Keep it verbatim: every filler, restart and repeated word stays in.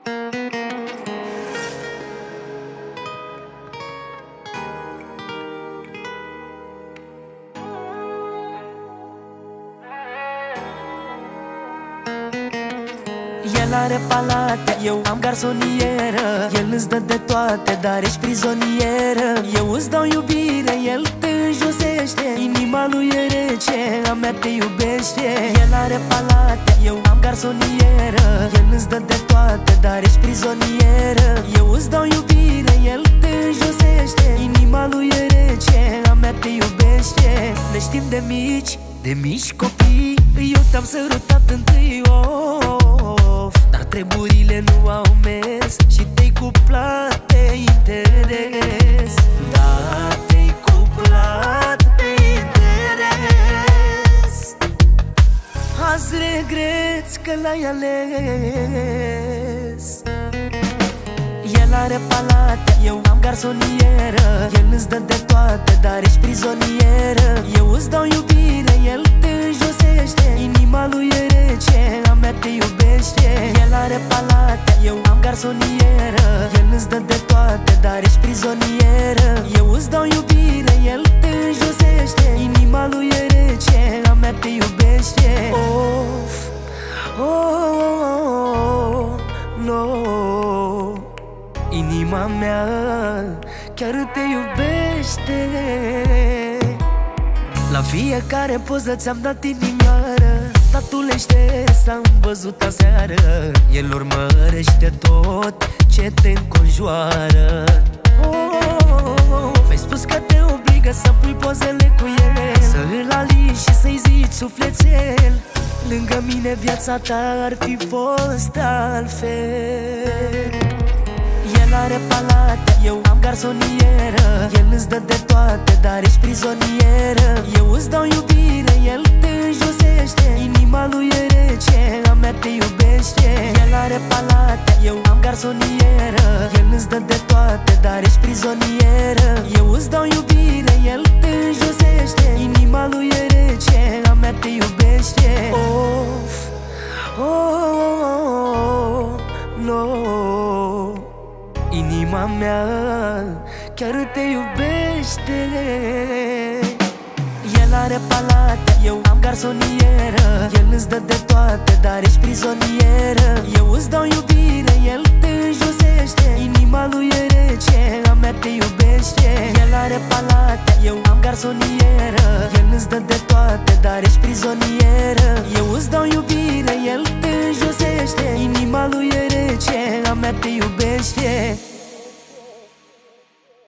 El are palate, eu am garsonieră. El îți dă de toate, dar ești prizonieră. Eu îți dau iubire, el te înjosește. Inima lui e rece, a mea te iubește. El are palate, eu am garsonieră. El îți dă de toate, dar ești prizonieră. Eu îți dau iubire, el te înjosește. Inima lui e rece, a mea te iubește. Ne știm de mici, de mici copii. Eu te-am sărutat întâi, of, dar treburile nu au mers și te-ai cuplat pe interes. Da, te-ai cuplat pe interes. Azi regreți că l-ai ales. El are palate, eu am garsonieră. El îți dă de toate, dar ești prizonieră. Eu îți dau iubire, el te înjosește. Inima lui e rece, a mea te iubește. El are palate, eu am garsonieră. El îți dă de toate, dar ești prizonieră. Eu îți dau iubire, el te înjosește. Inima lui e rece, a mea te iubește. Of, oh, oh, oh, no. Inima mea chiar te iubește. La fiecare poză ți-am dat inimioară. Tatulește s-am văzut aseară. El urmărește tot ce te înconjoară. Oh, v-ai spus că te obligă să pui pozele cu el, să îl alini și să-i zici sufletel. Lângă mine viața ta ar fi fost altfel. El are palate, eu am garsonieră. El îți dă de toate, dar ești prizonieră. Eu îți dau iubire, el te înjosește. Inima lui e rece, a mea te iubește. El are palate, eu am garsonieră. El îți dă de toate, dar ești prizonieră. Eu îți dau iubire, el te înjosește. Inima lui e rece, a mea te iubește. Of, oh, oh, oh, no. Inima mea chiar te iubește. El are palate, eu am garsonieră. El îți dă de toate, dar ești prizonieră. Eu îți dau iubire, el te înjosește. Inima lui e rece, a mea te iubește. El are palate, eu am garsonieră. El îți dă de toate, dar ești prizonieră. Eu îți dau iubire, el te înjosește. Inima lui e rece, a mea te iubește.